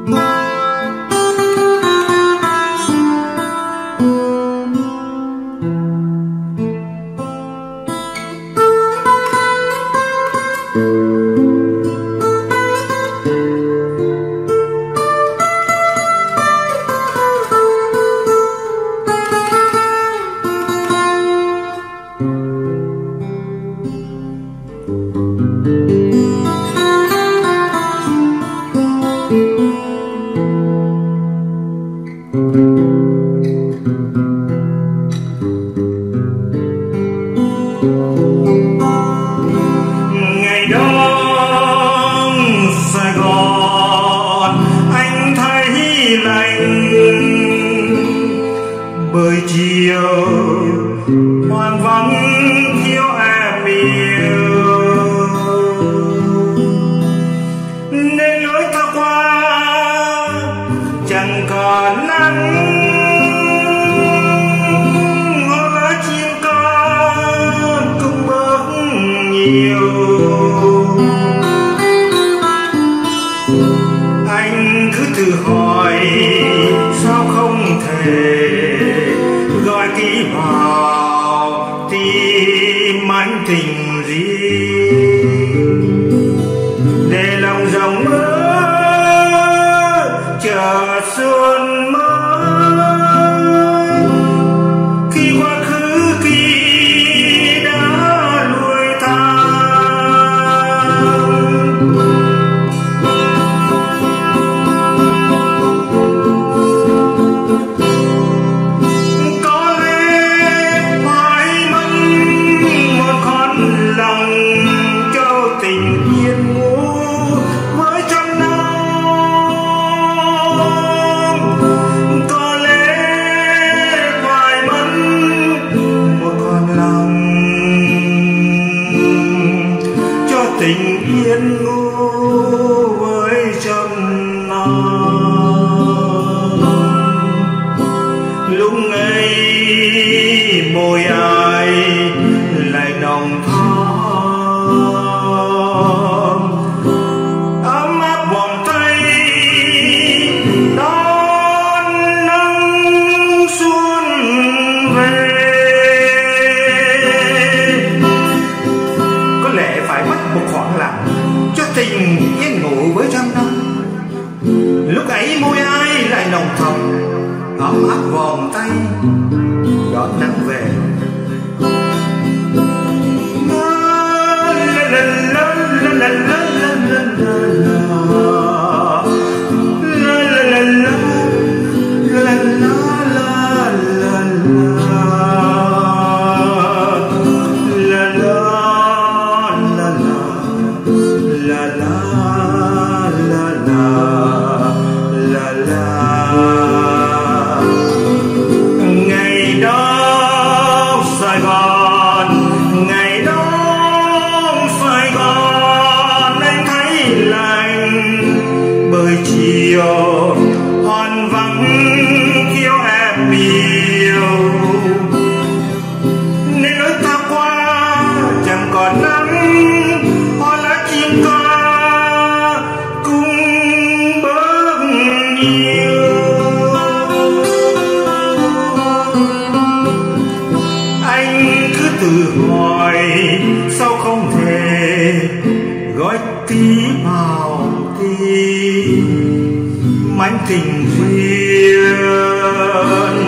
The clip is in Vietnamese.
Ngày đó Sài Gòn anh thấy lạnh, bởi chiều hoang vắng thiếu em yêu, nên lối ta qua chẳng còn nắng. Anh cứ tự hỏi sao không thể gọi tí vào tim anh tình riêng, để lòng rộng mơ chờ xuân mới, khi quá khứ kia đã lùi thang. Tình yên ngủ với trăm năm, lúc ấy môi ai lại nồng thắm, ấm áp vòng tay đón nắng xuân về. Có lẽ phải mất một khoảng lặng cho tình yên ngủ với trăm năm, lúc ấy môi ai lại nồng thầm, ấm áp vòng tay đón nắng về. Ngày đó Sài Gòn, ngày đó Sài Gòn anh thấy lạnh, bởi chiều hoang vắng thiếu em yêu, nên lối ta qua chẳng còn nắng. Hoa lá chim ca cùng bớt nhiều, anh cứ tự hỏi sao không thể gói tí vào tim mảnh tình duyên.